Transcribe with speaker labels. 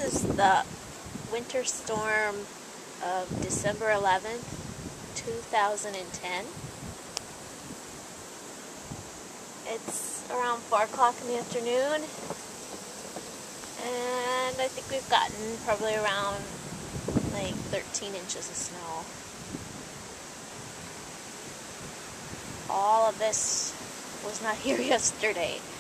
Speaker 1: is the winter storm of December 11th, 2010. It's around 4 o'clock in the afternoon, and I think we've gotten probably around like 13 inches of snow. All of this was not here yesterday.